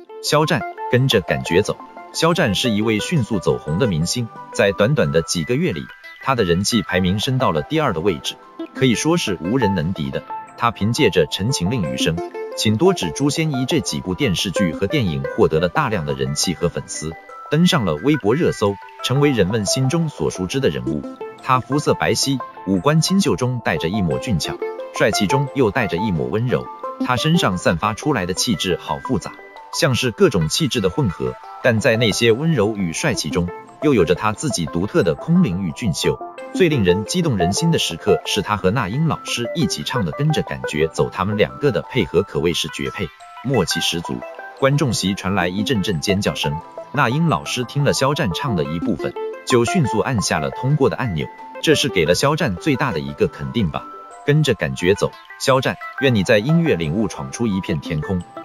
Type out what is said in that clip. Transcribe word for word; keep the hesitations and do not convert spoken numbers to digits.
肖战跟着感觉走。肖战是一位迅速走红的明星，在短短的几个月里，他的人气排名升到了第二的位置，可以说是无人能敌的。他凭借着《陈情令》《余生》《请多指诛仙一》这几部电视剧和电影获得了大量的人气和粉丝，登上了微博热搜，成为人们心中所熟知的人物。他肤色白皙，五官清秀中带着一抹俊俏，帅气中又带着一抹温柔。他身上散发出来的气质好复杂，像是各种气质的混合，但在那些温柔与帅气中，又有着他自己独特的空灵与俊秀。最令人激动人心的时刻是他和那英老师一起唱的《跟着感觉走》，他们两个的配合可谓是绝配，默契十足。观众席传来一阵阵尖叫声，那英老师听了肖战唱的一部分，就迅速按下了通过的按钮，这是给了肖战最大的一个肯定吧。跟着感觉走，肖战，愿你在音乐领悟闯出一片天空。